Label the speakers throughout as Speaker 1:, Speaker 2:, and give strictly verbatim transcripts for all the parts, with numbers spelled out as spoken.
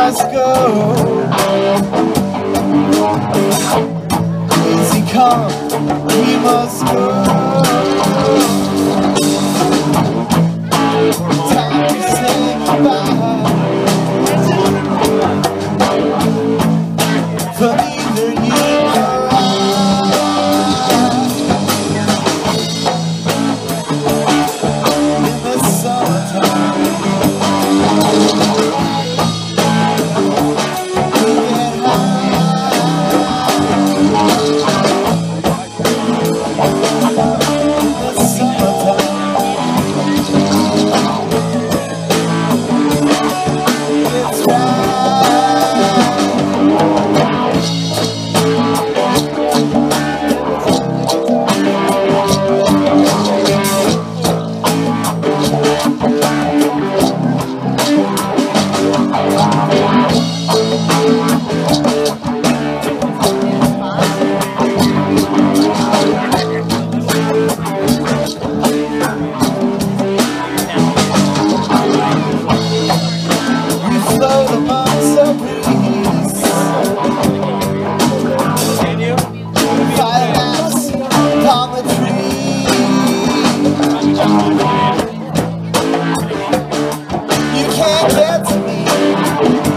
Speaker 1: must go. Easy come, we must go. Time to say goodbye. For neither you nor I. In the summertime, we get high. In the summertime, it's right. Float amongst the breeze. Fire lamps upon the tree. You can't get to me.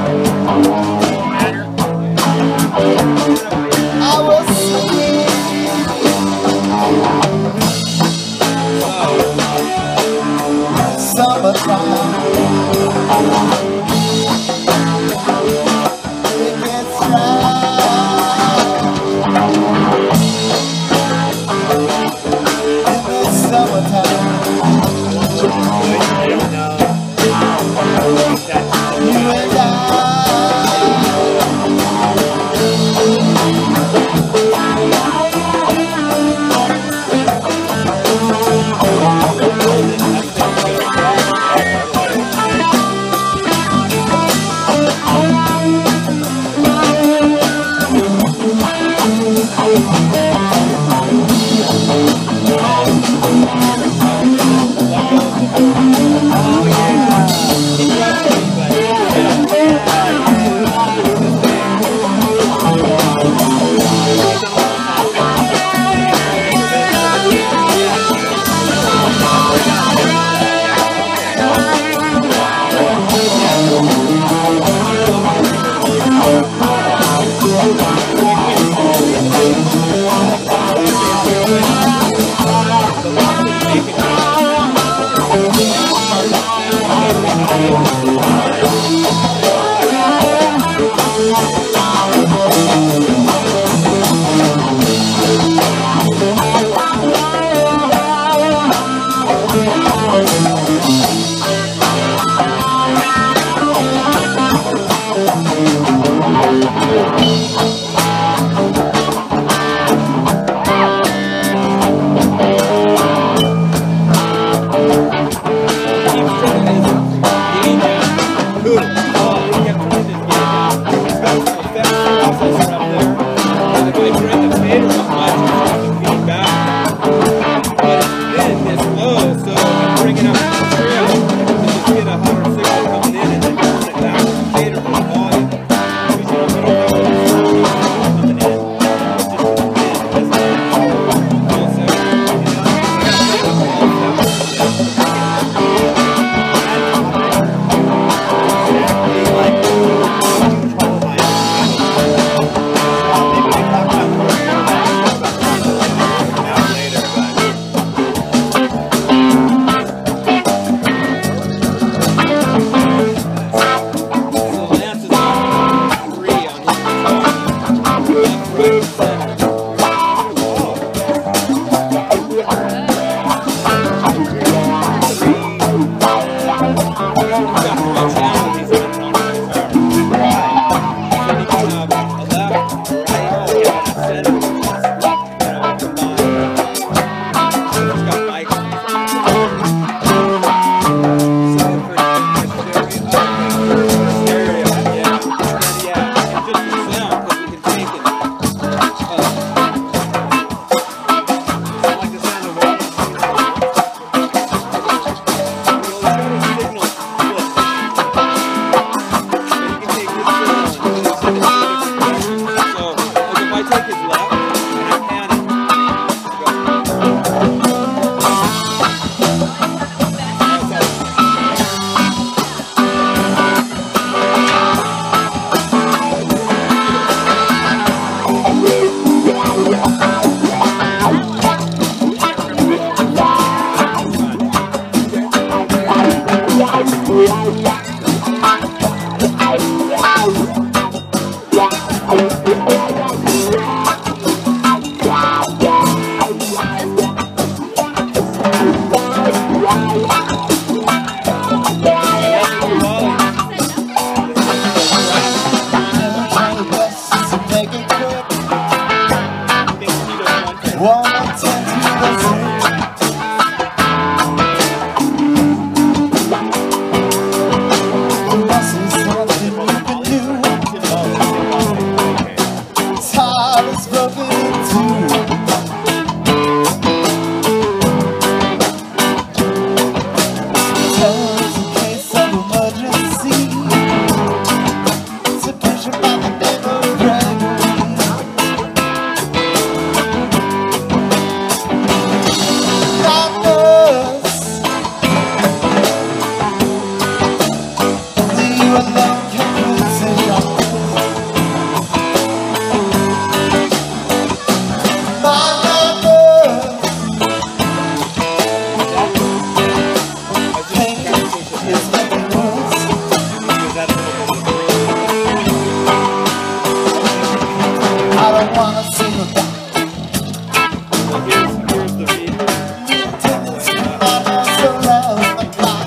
Speaker 1: don't wanna sing about
Speaker 2: Well, here's, here's the read.
Speaker 1: tendency that has around the clock.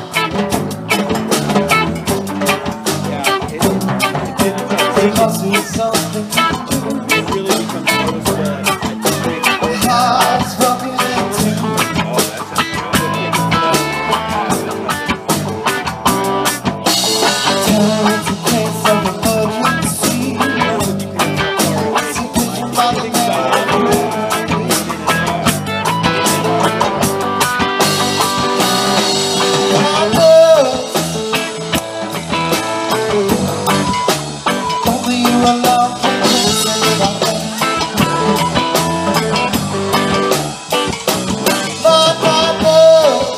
Speaker 2: Yeah, it, it didn't start
Speaker 1: There
Speaker 2: singing.
Speaker 1: must be something
Speaker 2: It really becomes noticeable. I think.
Speaker 1: heart's broken into.
Speaker 2: Oh, that's it.
Speaker 1: Turns a case of emergency. See picture by the man. I love only you alone can listen about that. My, my love.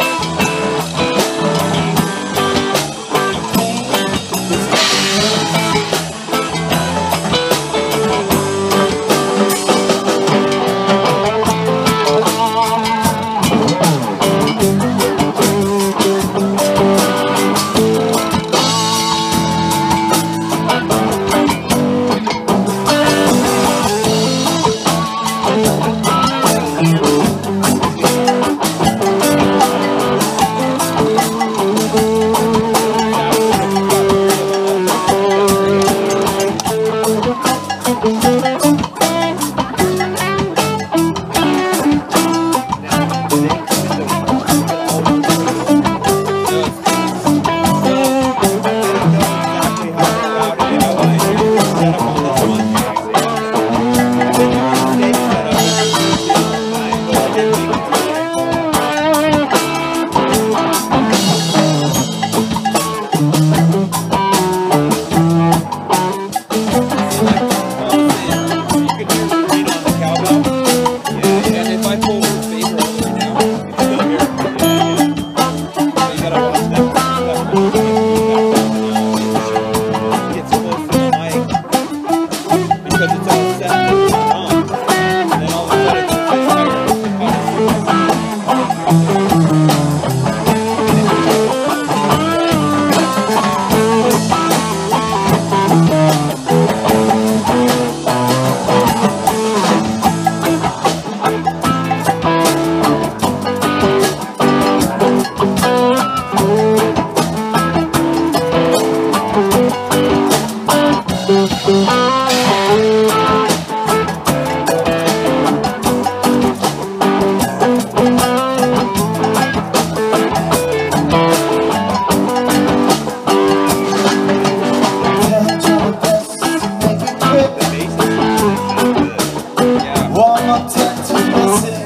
Speaker 1: One more time to listen.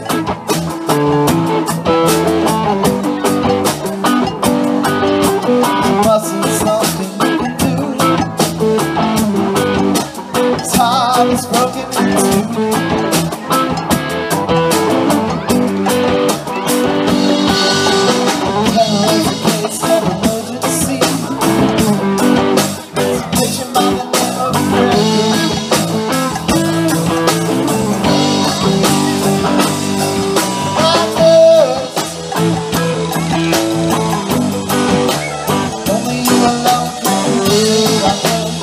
Speaker 1: There must be something you can do. His heart is broken in two. There is a case of emergency. There's a patient by the name of Frederick. Only you alone can do that.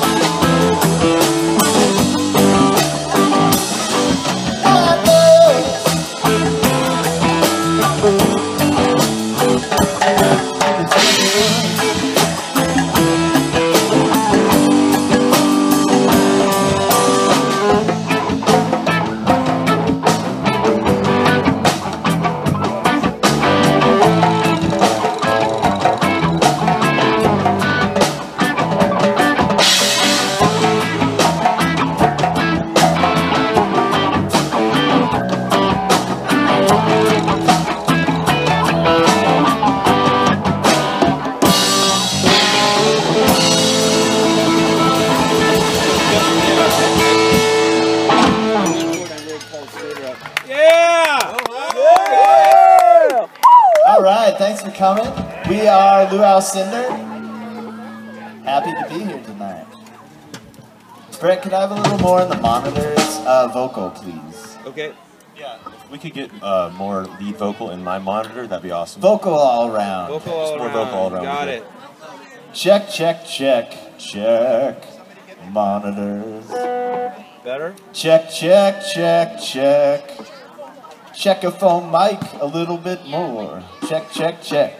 Speaker 1: All right, thanks for coming. We are Luau Cinder. Happy to be here tonight. Brett, could I have a little more on the monitors? Uh, vocal, please.
Speaker 2: Okay.
Speaker 3: Yeah, if we could get uh, more lead vocal in my monitor, that'd be awesome.
Speaker 1: Vocal all around.
Speaker 2: Vocal all
Speaker 3: Just more
Speaker 2: around.
Speaker 3: vocal all around.
Speaker 2: Got it.
Speaker 1: Check, check, check, check. Monitors.
Speaker 2: Better?
Speaker 1: Check, check, check, check. Check a phone mic a little bit more. Check, check, check.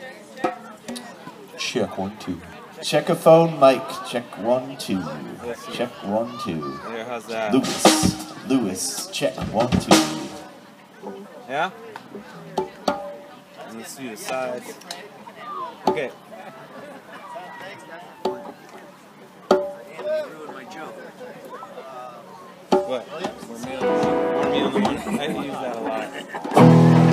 Speaker 3: Check one, two.
Speaker 1: Check a phone mic. Check one, two. Check one, two.
Speaker 2: There, how's that?
Speaker 1: Lewis. Lewis. Check one, two.
Speaker 2: Yeah? Let's see the sides. Okay. What? More meat on the one. I use that a lot.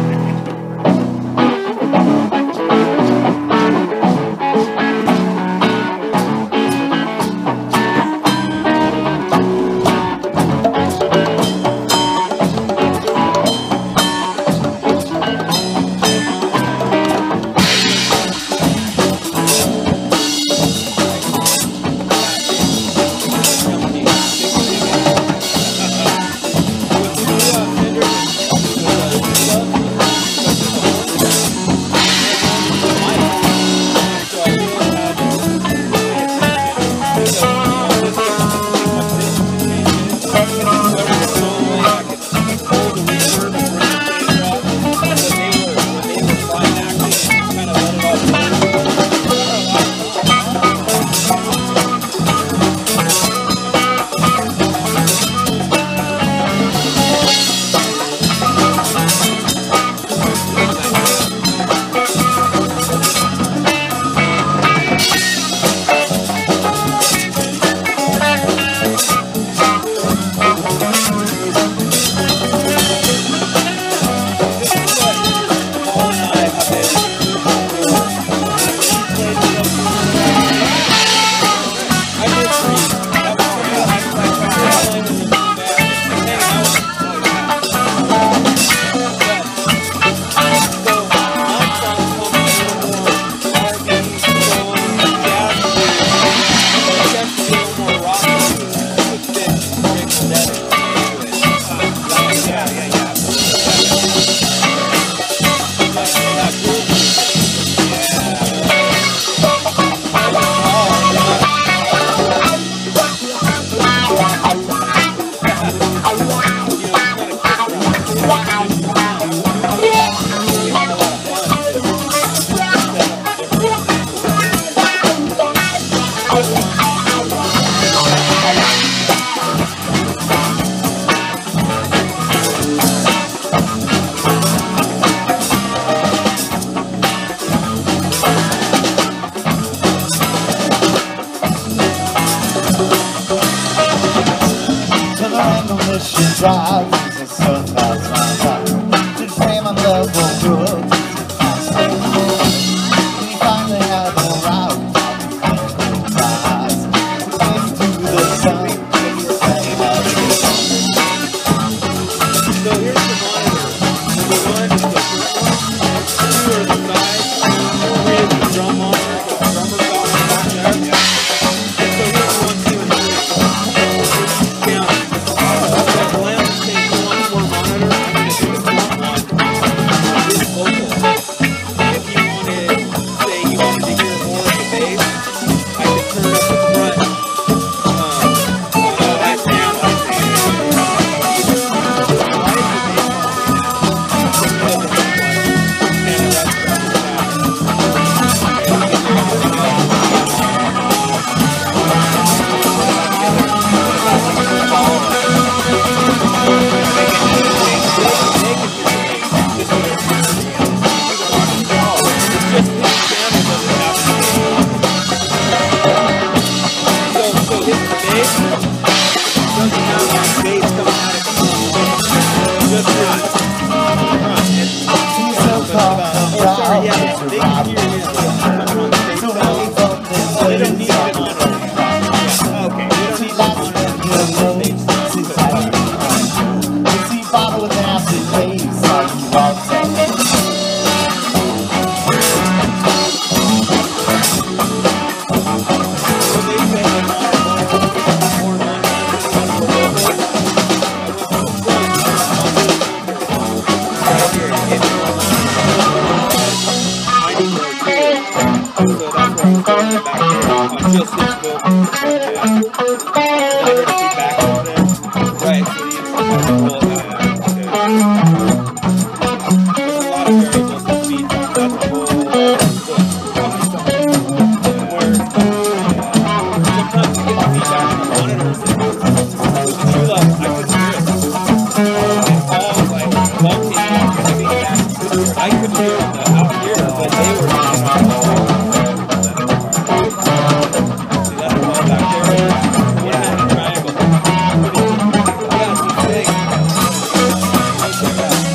Speaker 1: Drive is a surprise, my God. Did frame on level good. We finally had a route. We came to the sun.
Speaker 2: So here's the monitor. Number one is the front one. Two are the sides. Three is the drum monitor. The drummer's got one back there. And so here's one, two, and three. Now, the Glenn takes one more monitor. I'm going to do the front one. This vocal. If you wanted, say you wanted to hear more of the bass, I could turn up the front. Um, uh, that sound, I think. Just this book. I heard feedback on it. feedback on the monitors. With the True Love, I couldn't hear it. And all like love feedback and feedback. I couldn't hear it out here, but they were doing it. See that ball back there? Yeah, triangle. Yeah, it's a thing. Check that out.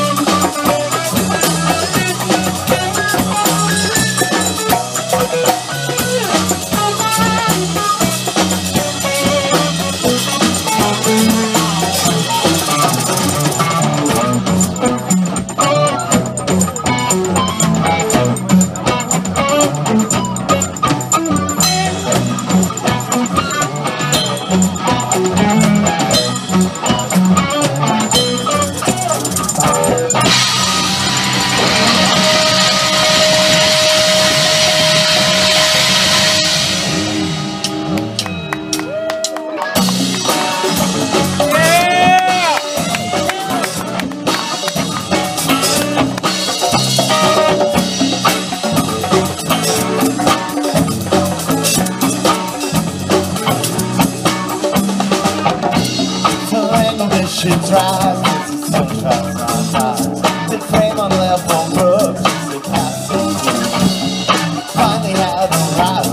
Speaker 1: Shit's rise, it's a sunrise on ties. The frame on left on brooks, the captain. Finally had the right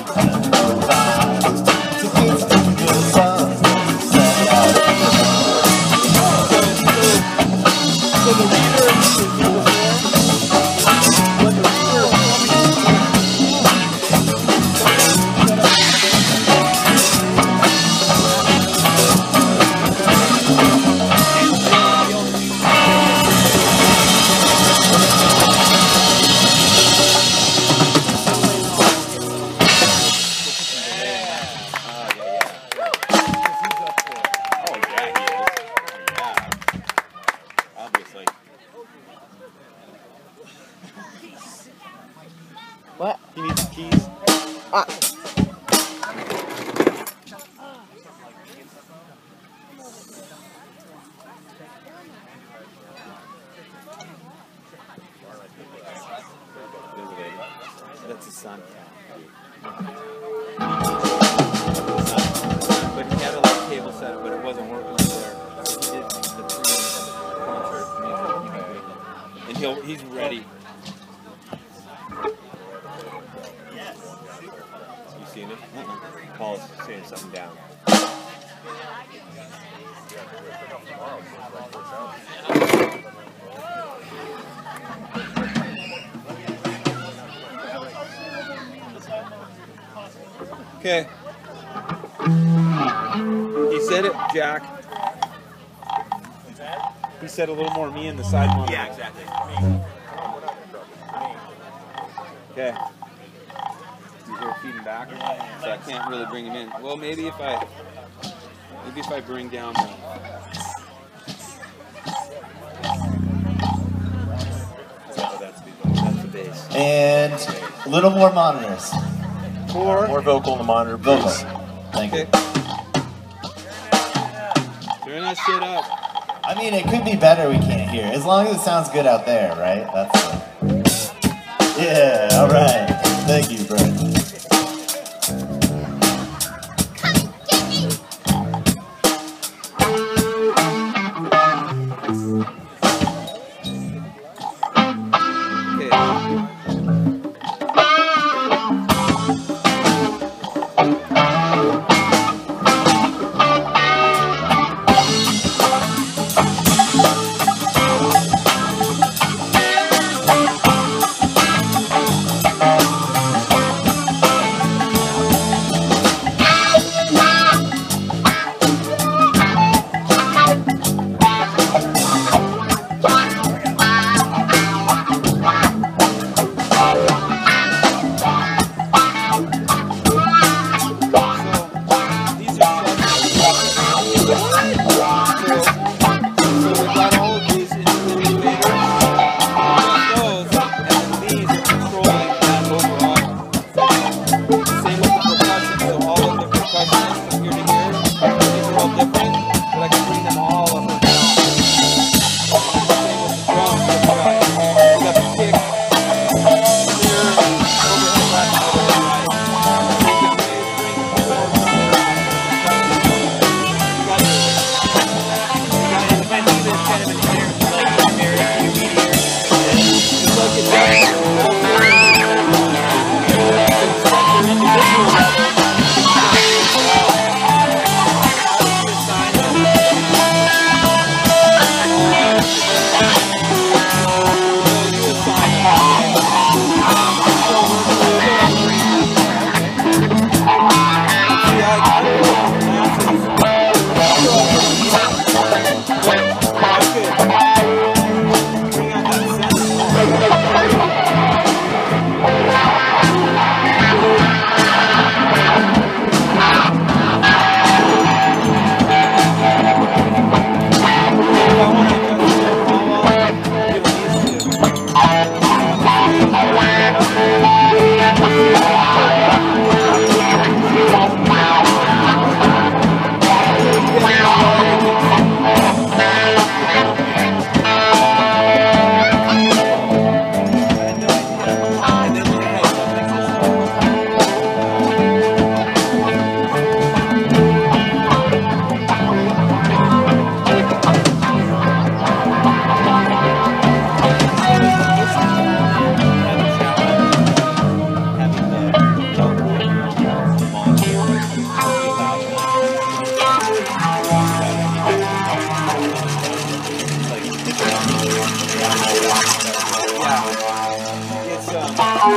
Speaker 1: to get to the sun. Set out.
Speaker 2: So the reader is uniform. When the reader
Speaker 4: What?
Speaker 2: He needs the keys.
Speaker 4: Ah.
Speaker 2: That's his son. But he had a little cable set up, but it wasn't working there. He did the three concert music. And he'll he's ready. You seen it? Uh-uh. Paul's saying something down. Okay. He said it, Jack. He said a little more me in the side monitor.
Speaker 3: Yeah, exactly.
Speaker 2: Okay. You hear it feeding back? So I can't really bring him in. Well, maybe if I, maybe if I bring down the. That's the, that's the bass.
Speaker 1: And a little more monitors.
Speaker 2: Four.
Speaker 3: More vocal in the monitor,
Speaker 1: Vocal.
Speaker 3: please.
Speaker 1: Thank
Speaker 2: Okay.
Speaker 1: you.
Speaker 2: Turn that shit up.
Speaker 1: I mean, it could be better. We can't hear. As long as it sounds good out there, right? That's it. Yeah. All right. Thank you, Brett.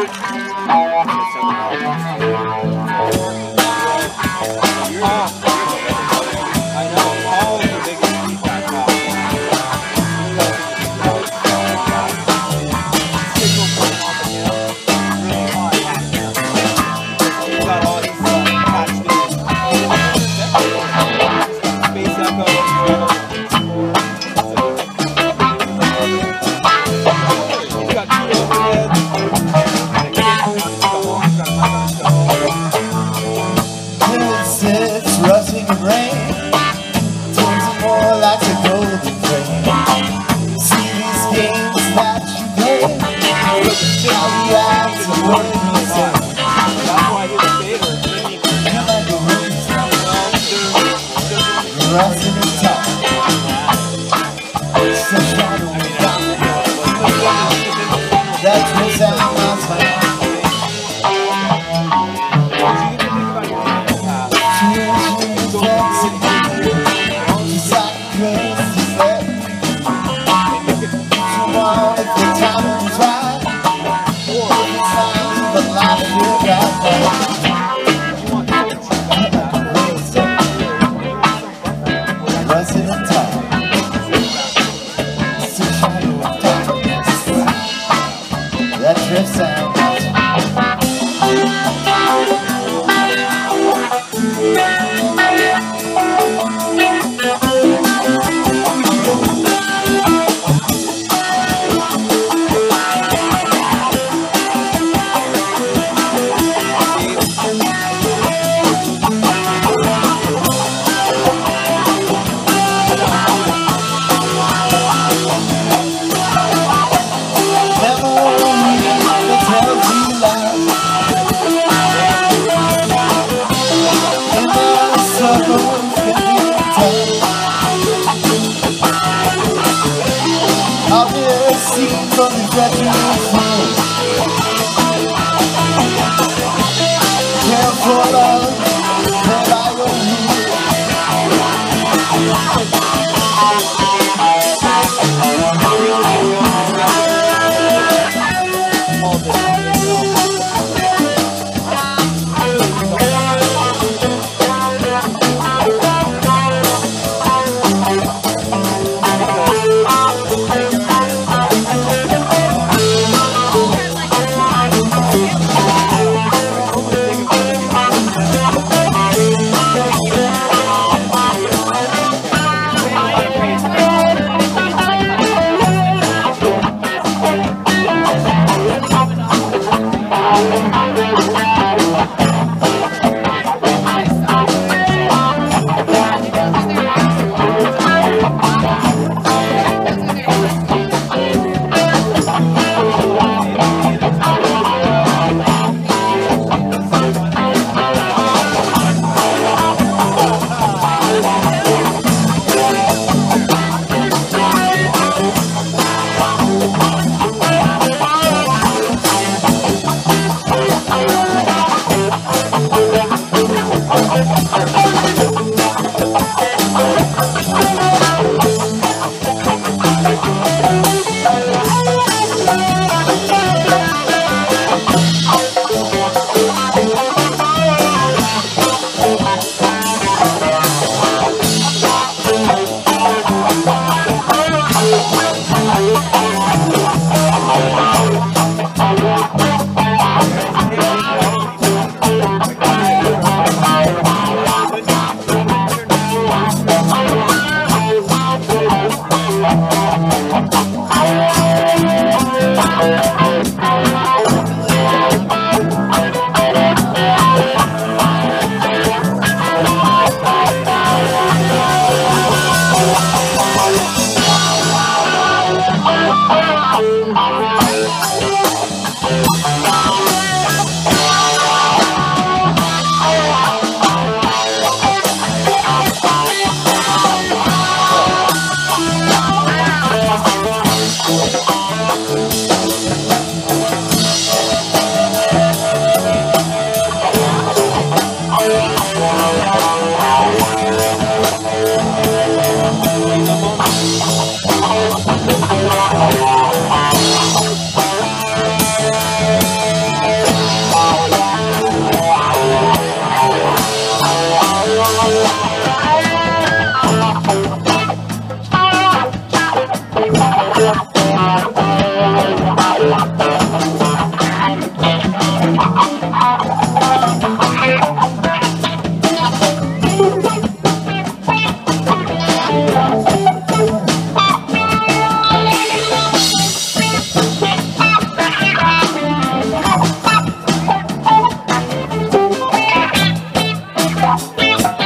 Speaker 2: I know, Paul's the biggest feedback cop. Signal coming off of him, really hot at him. He's got all his stuff attached to it. Space Echo, he's got two overheads, and a kit, he's got long, he's got my stuff.
Speaker 1: It's rushing in rain, turns it more like a golden frame. See these games that you play, how you act and what you say.
Speaker 2: That's why his fader,
Speaker 1: You're like a rose, rushing in time. So try to win down. That twist out my smile. That drifts out.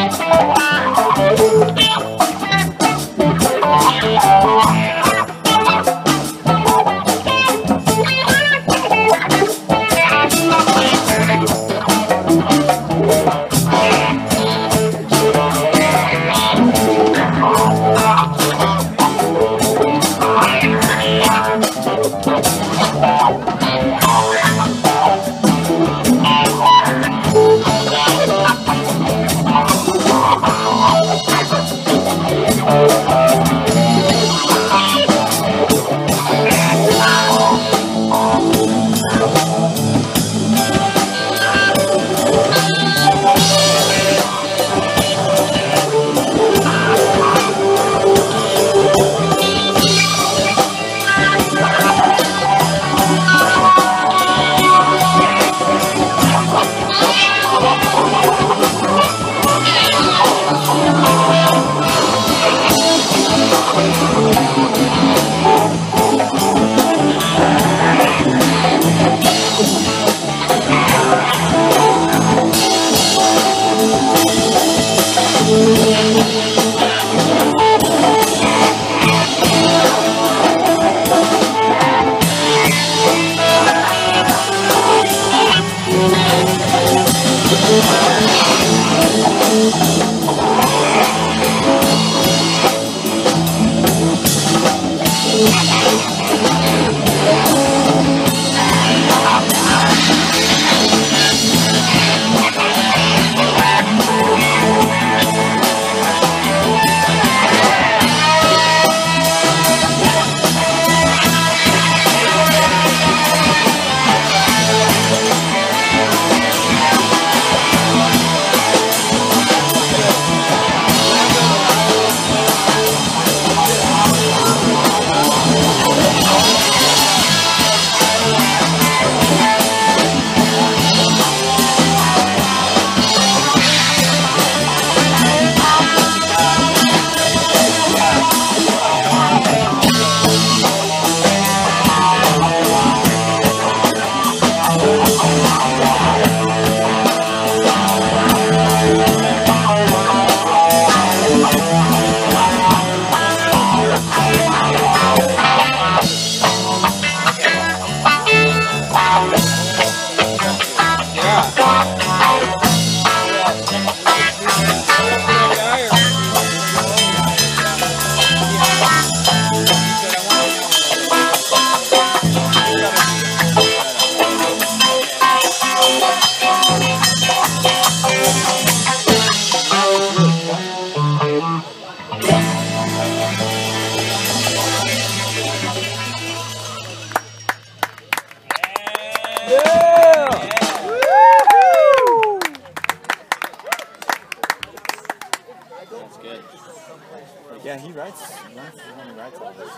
Speaker 2: Yeah, he writes. He writes, he writes all this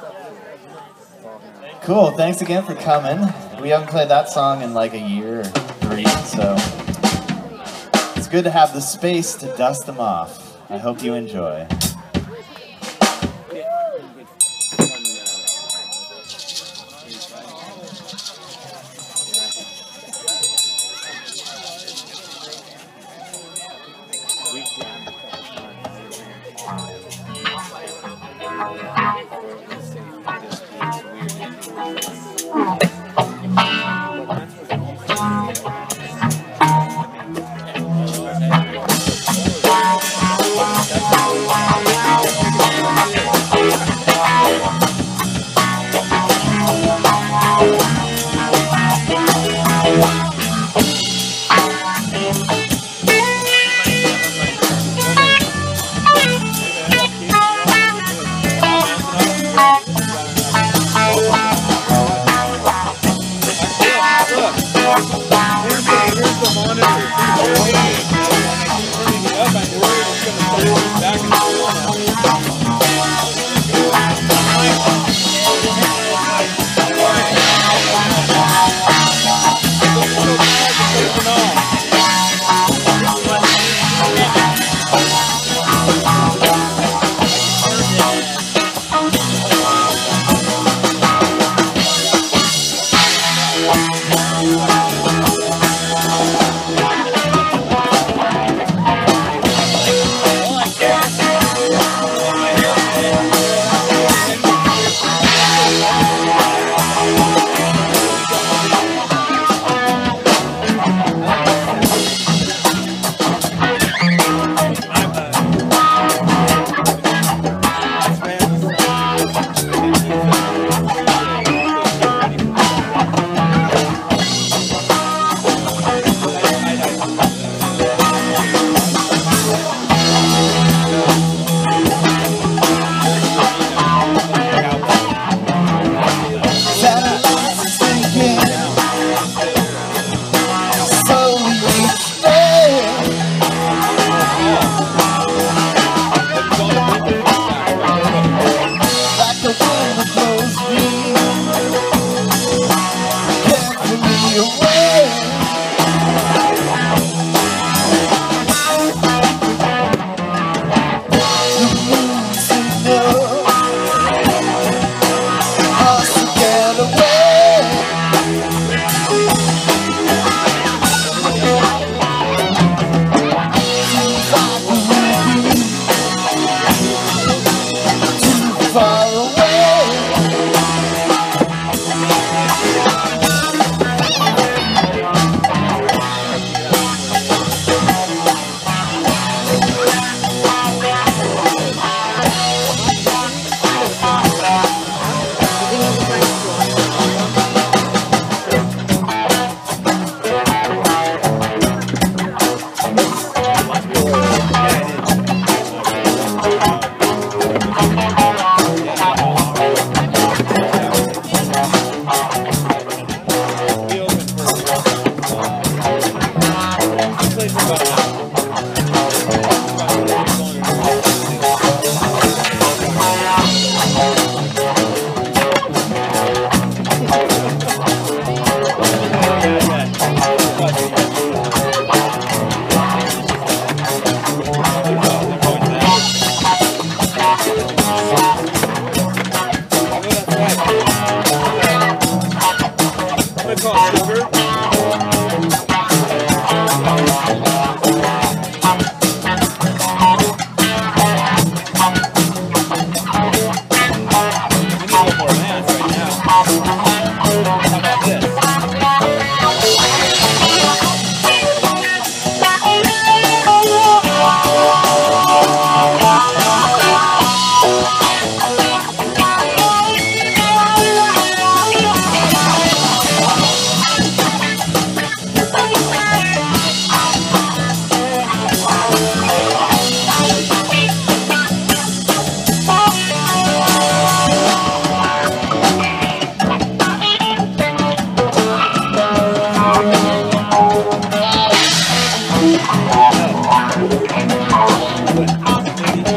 Speaker 2: stuff.
Speaker 1: Cool, thanks again for coming. We haven't played that song in like a year or three, so it's good to have the space to dust them off. I hope you enjoy.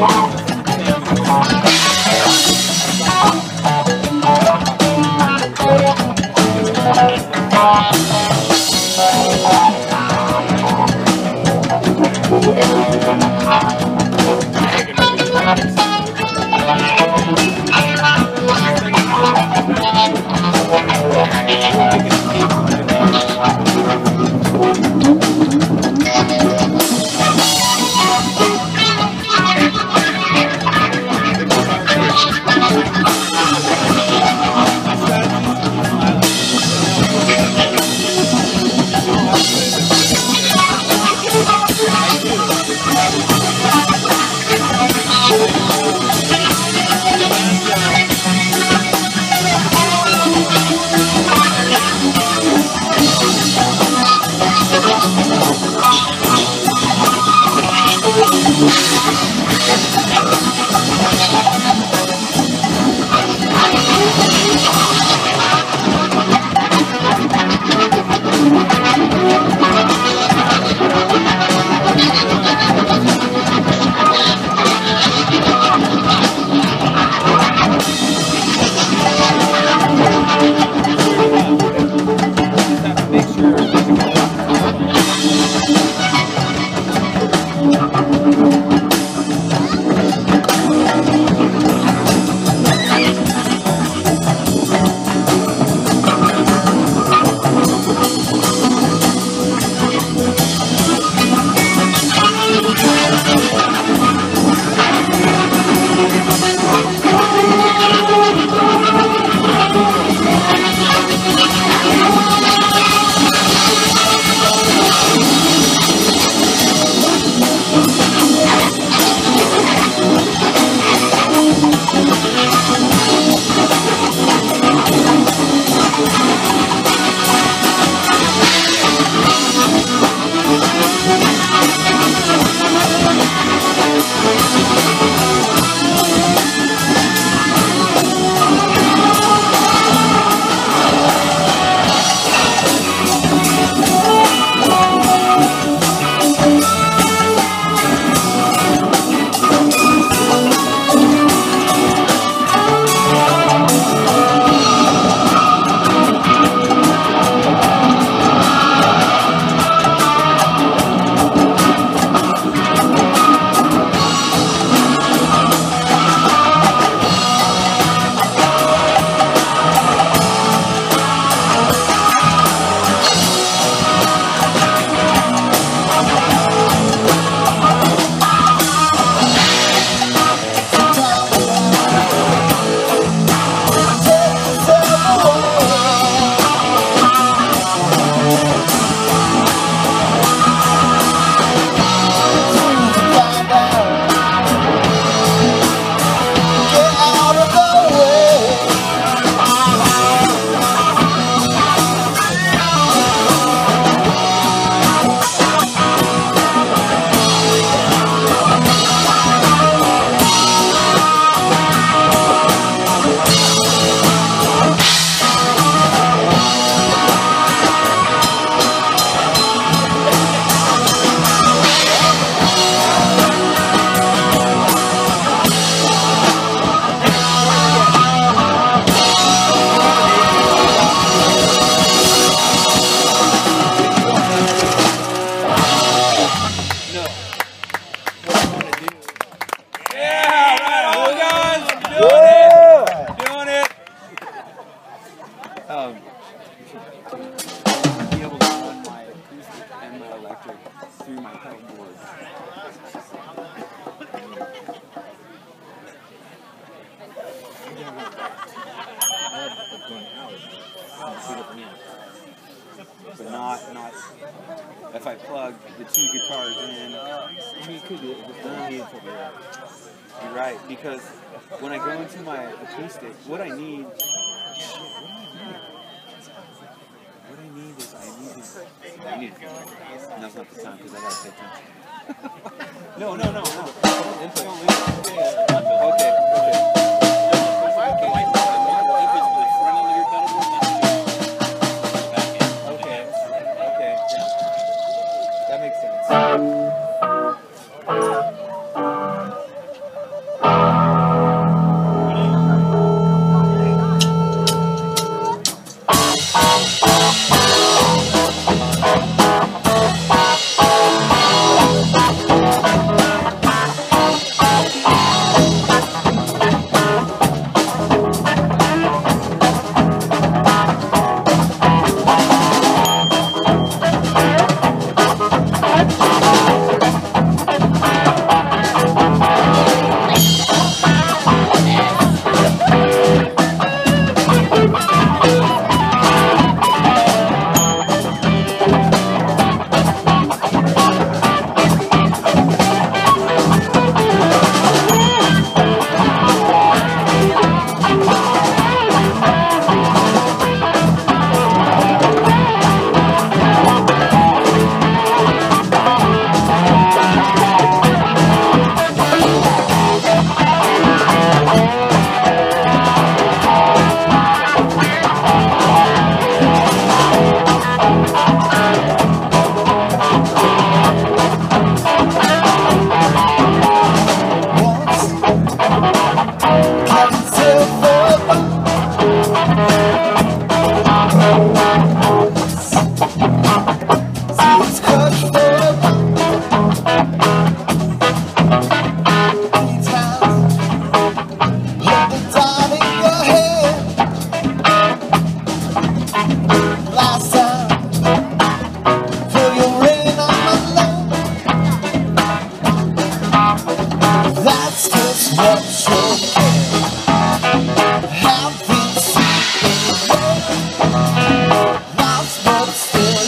Speaker 2: But not, not, if I plug the two guitars in, I mean, you could do it, but don't need to do it. You're right, because when I go into my acoustic, what I need, what I need is, I need is, I need, and that's not the time, because I gotta pay attention. no, no, no, no. Okay, okay.
Speaker 1: That's just what you're getting. Haven't seen lost but still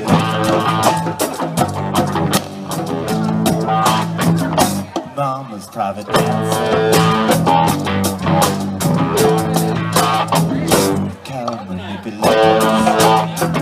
Speaker 1: Mama's private dancer. Cow manipulator.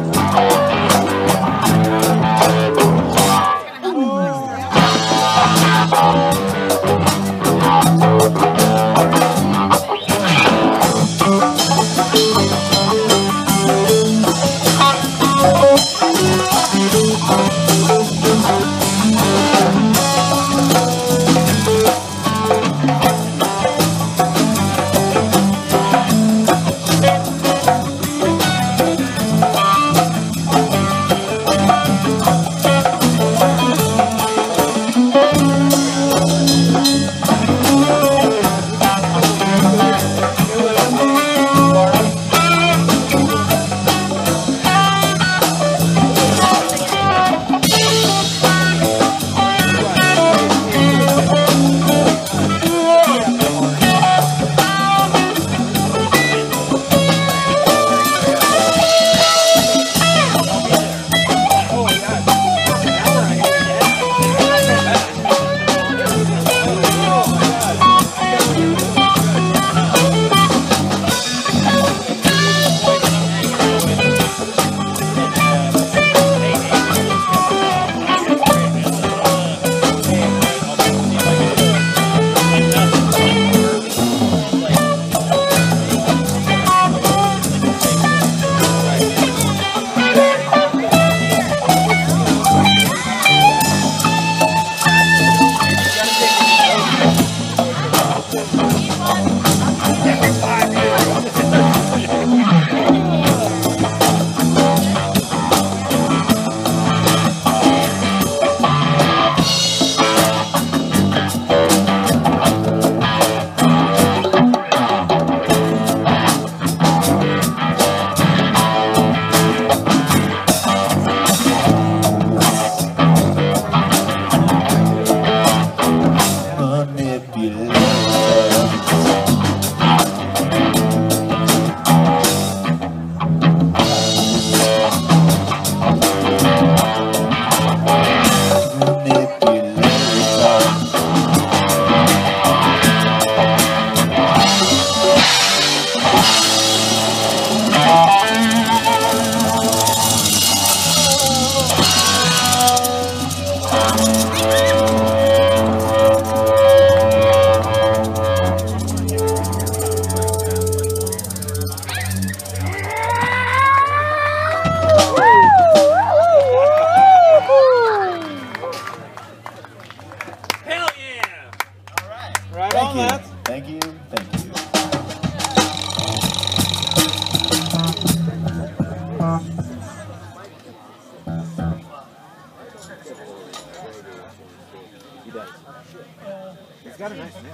Speaker 2: got a nice neck.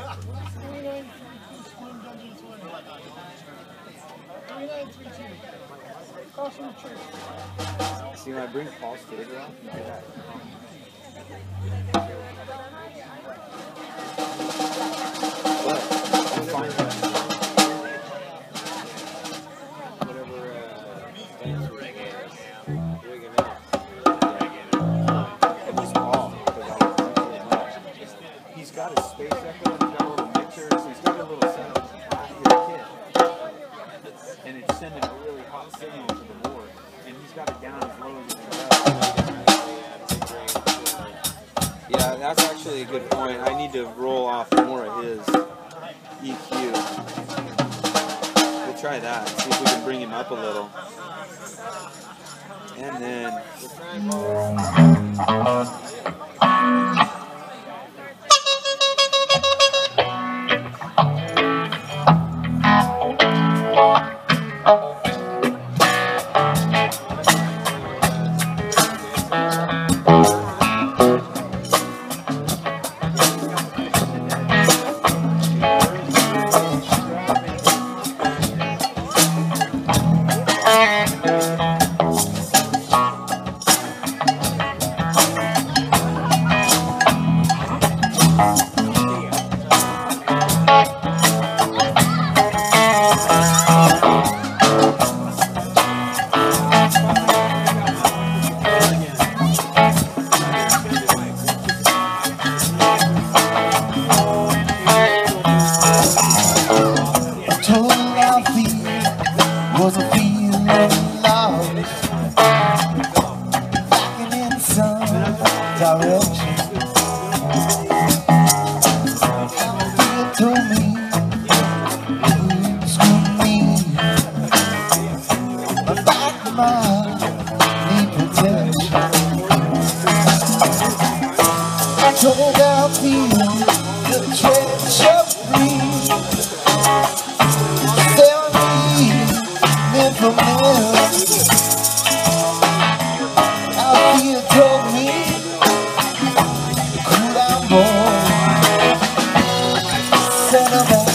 Speaker 2: See, when I bring Paul's taser off, you do that. But I'm fine with that. Whatever uh, rig is, rig it up. It was Paul, because I was he's got his space echo, he's got a little mixer, so he's got a little setup at your kit. And it's sending a really hot signal to the board. And he's got it down as low as it can. Yeah, that's actually a good point. I need to roll off more of his E Q. We'll try that, see if we can bring him up a little. And then...
Speaker 1: direction. You told me you screwed me. My back, my need protection. Told out the the treachery. Tell me, live for me. You told me, cool down boy, settle down,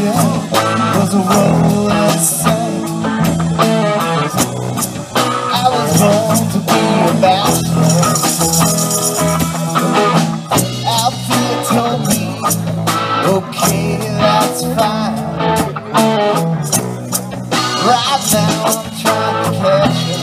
Speaker 1: was a role I sang. I was born to be a bachelor. Althea told me, okay, that's fine. Right now I'm trying to catch you.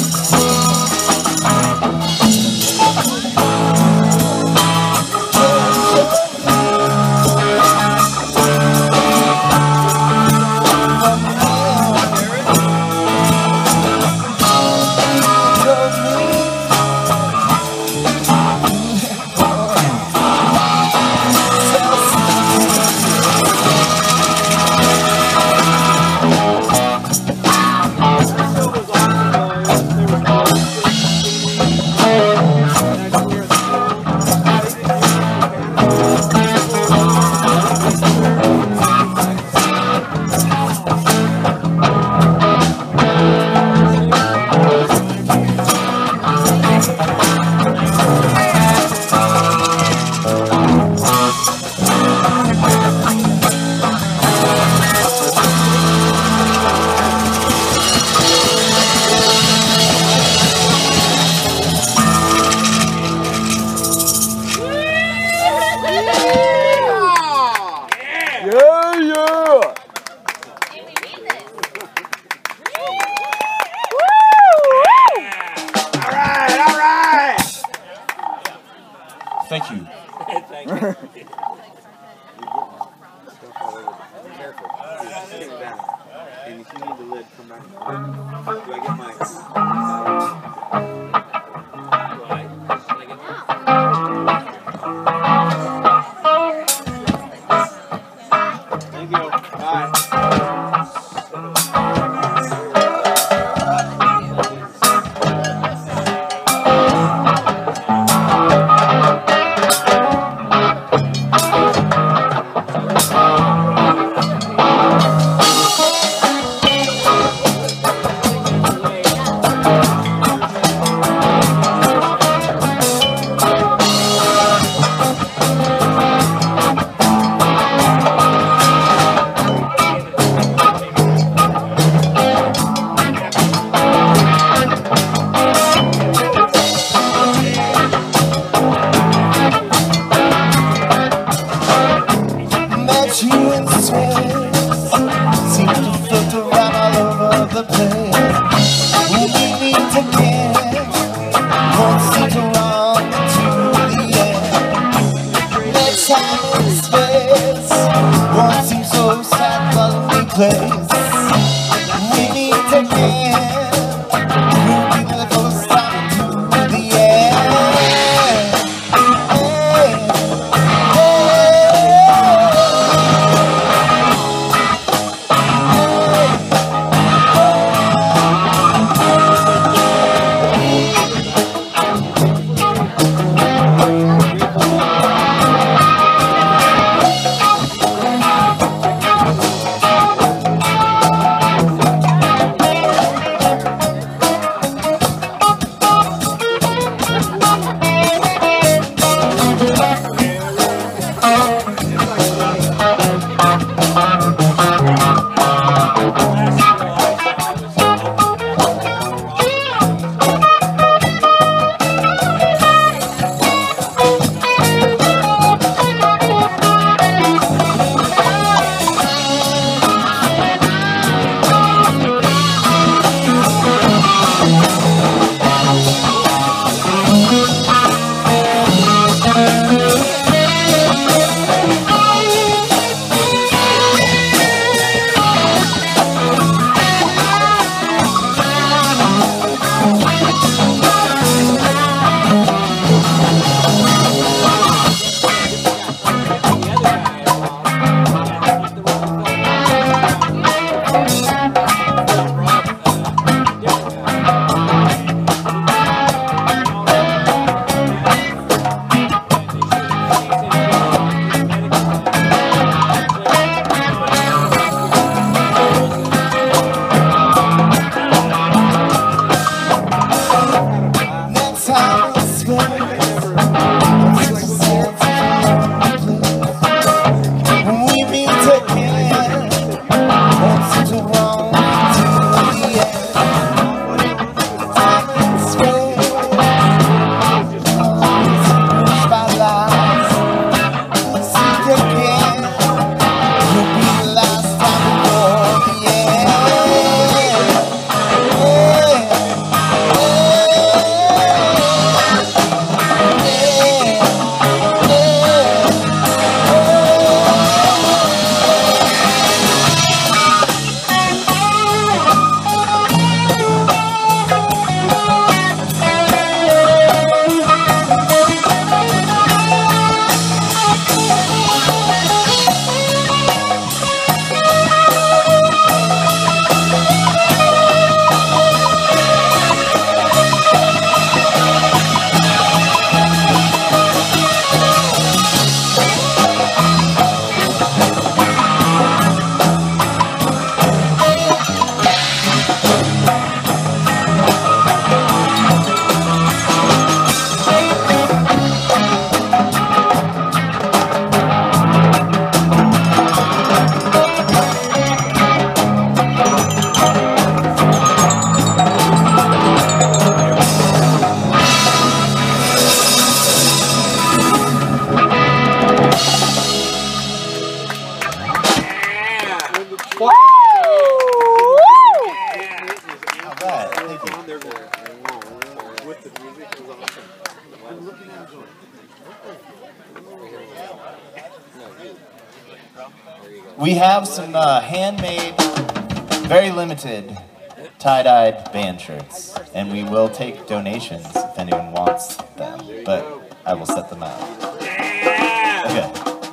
Speaker 3: Thank you.
Speaker 2: Thank you. Careful. Take it down. And if you need the lid, come back. Do I get my... Thank you. Bye.
Speaker 1: Place. We need to get moving the first time to the end. Hey, hey, hey. All right, thank you.
Speaker 2: With the music was awesome.
Speaker 1: We have some uh, handmade, very limited tie-dyed band shirts, and we will take donations if anyone wants them, but I will set them out. Okay.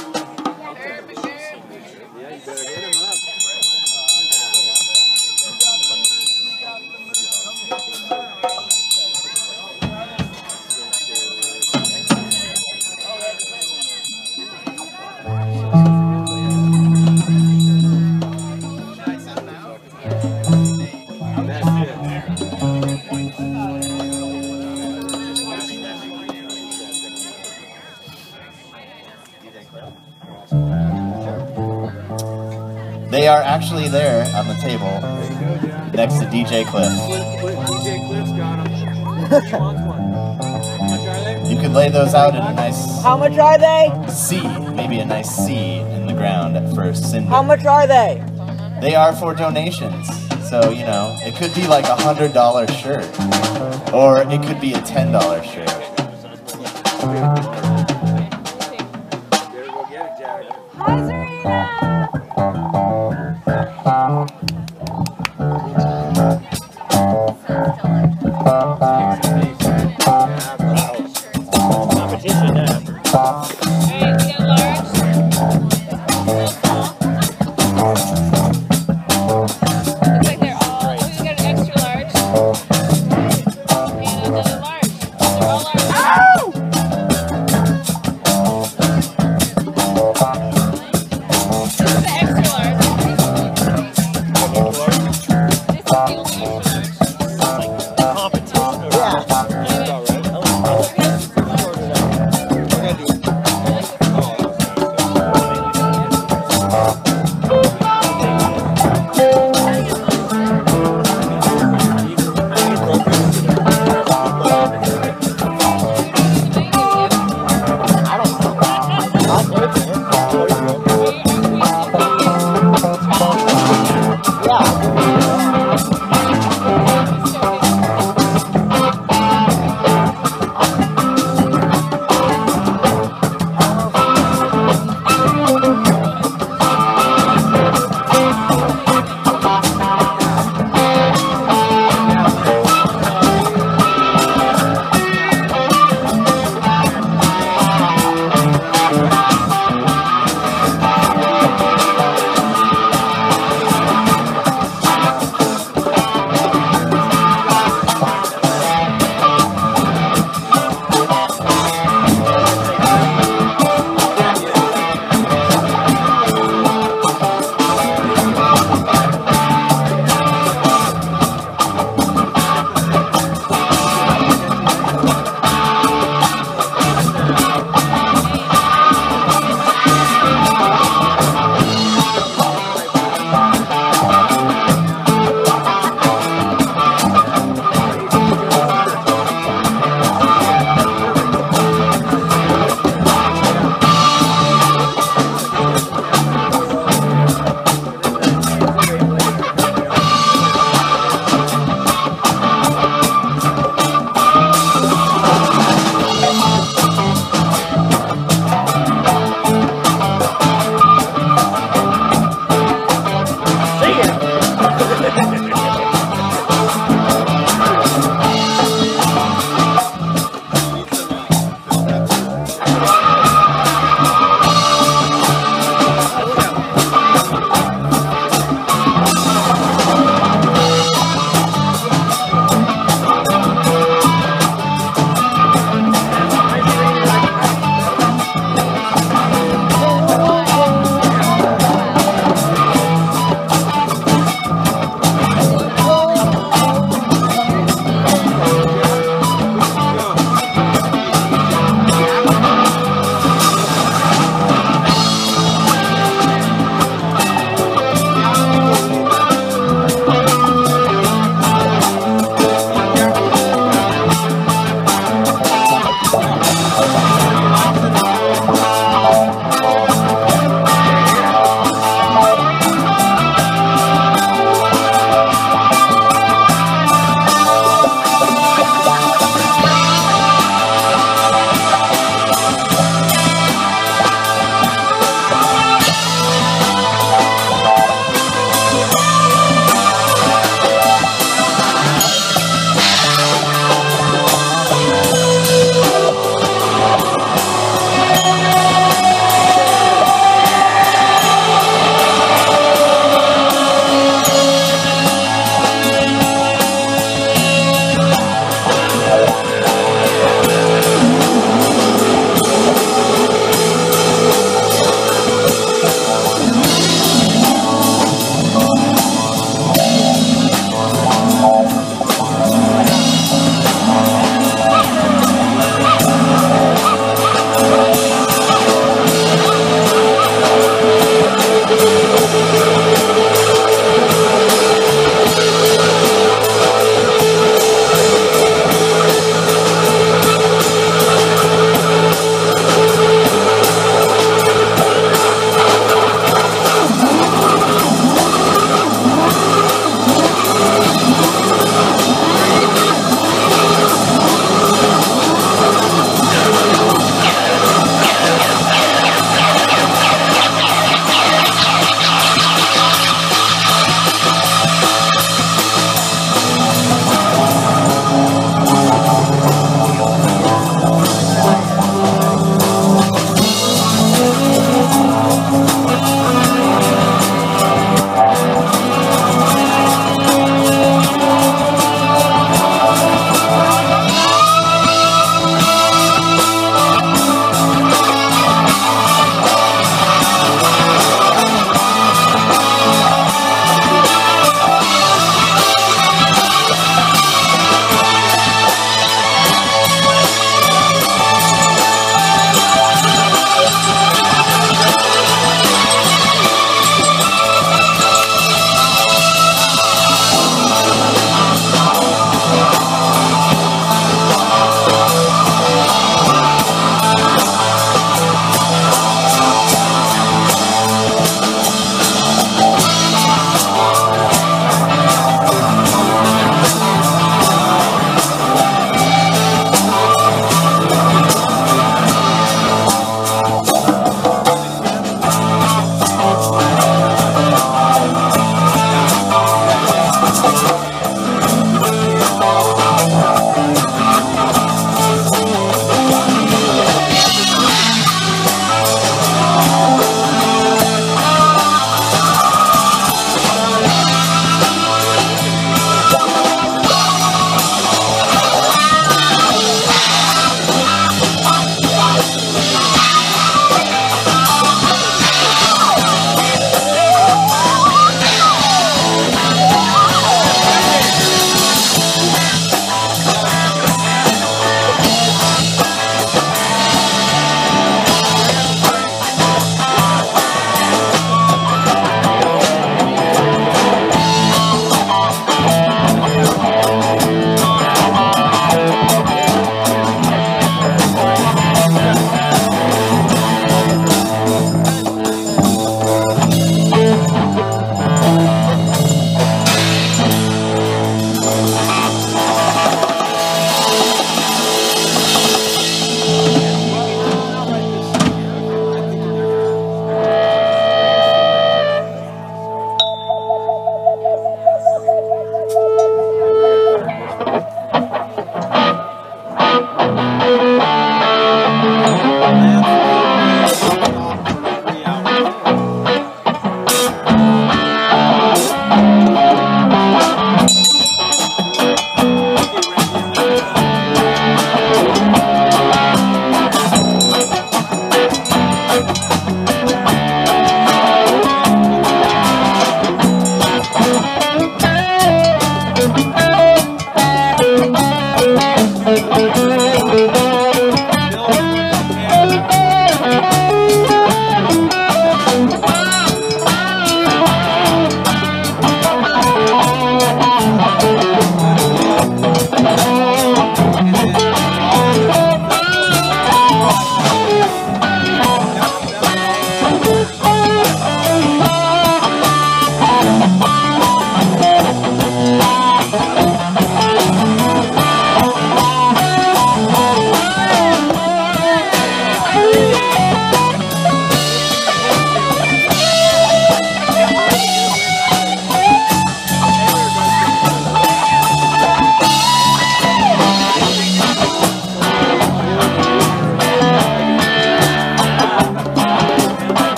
Speaker 1: They are actually there on the table next to D J Cliff.
Speaker 2: D J Cliff's got them. He wants one. How much are they?
Speaker 1: You could lay those out in a nice
Speaker 4: How much are they?
Speaker 1: C, maybe a nice C in the ground for Cinder.
Speaker 4: How much are they?
Speaker 1: They are for donations, so you know it could be like a hundred dollar shirt, or it could be a ten dollar shirt.
Speaker 2: Better go get it, Jack.
Speaker 5: Hi, Serena!
Speaker 2: Competition now.
Speaker 5: Alright, we got large. Looks like they're all, oh, we got an extra large. And another large. They're all large. This is the extra large. This is the only extra large.
Speaker 2: Competition.
Speaker 4: Yeah.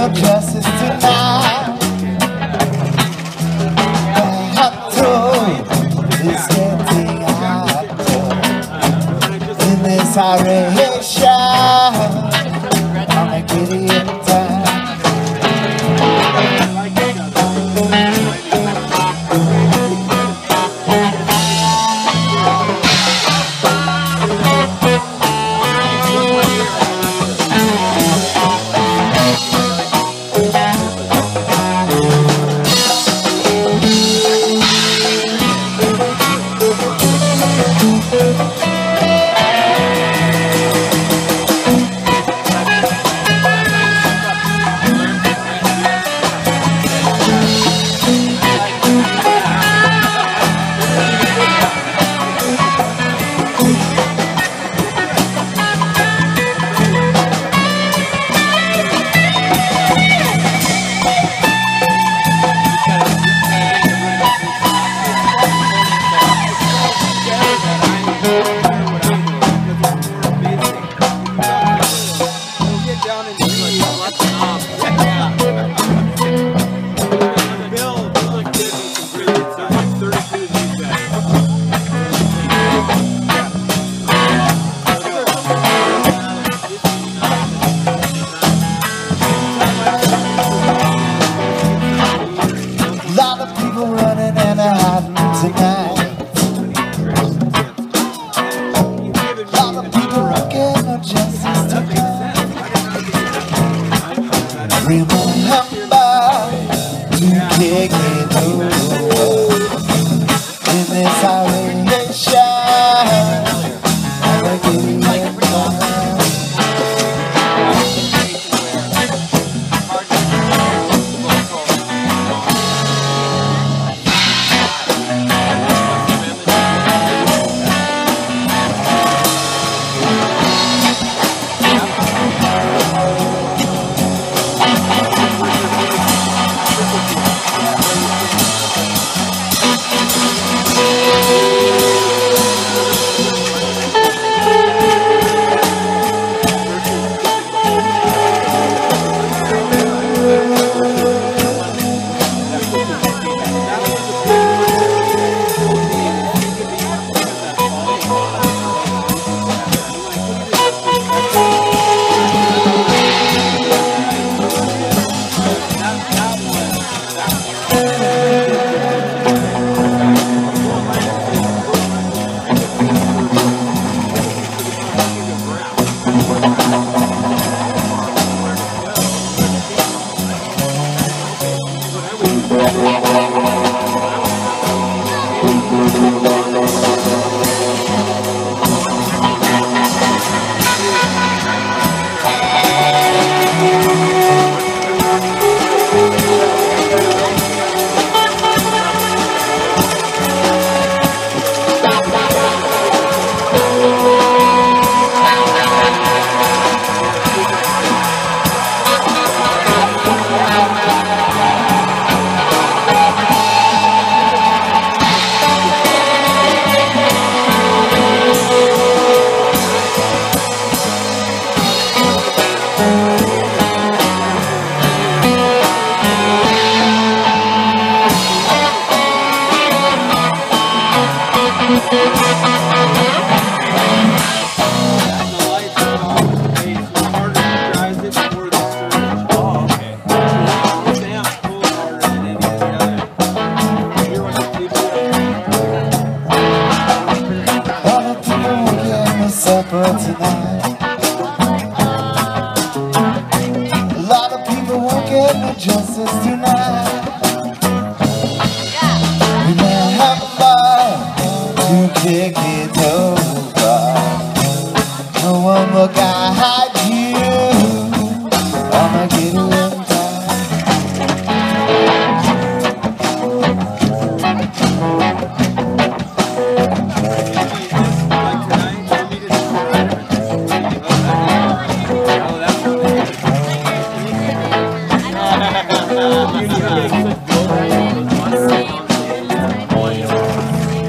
Speaker 1: no justice tonight. The hot tub is getting hotter in this iration. I'm a giddy in time.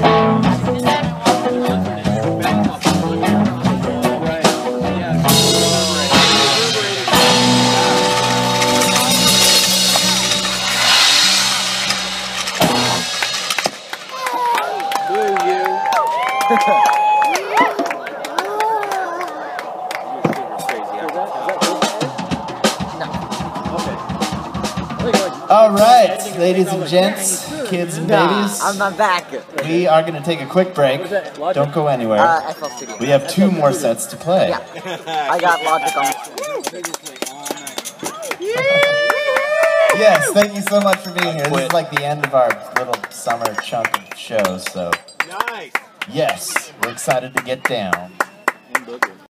Speaker 2: Right. Yeah.
Speaker 1: All right, ladies and gents, kids and
Speaker 4: Nah,
Speaker 1: babies,
Speaker 4: I'm not back.
Speaker 1: we are going to take a quick break. Don't go anywhere.
Speaker 4: Uh, F L Studio.
Speaker 1: We have two more sets to play.
Speaker 4: Yeah. I got Logic on.
Speaker 1: Yes, thank you so much for being here. This is like the end of our little summer chunk of shows, so
Speaker 2: Nice.
Speaker 1: yes, we're excited to get down.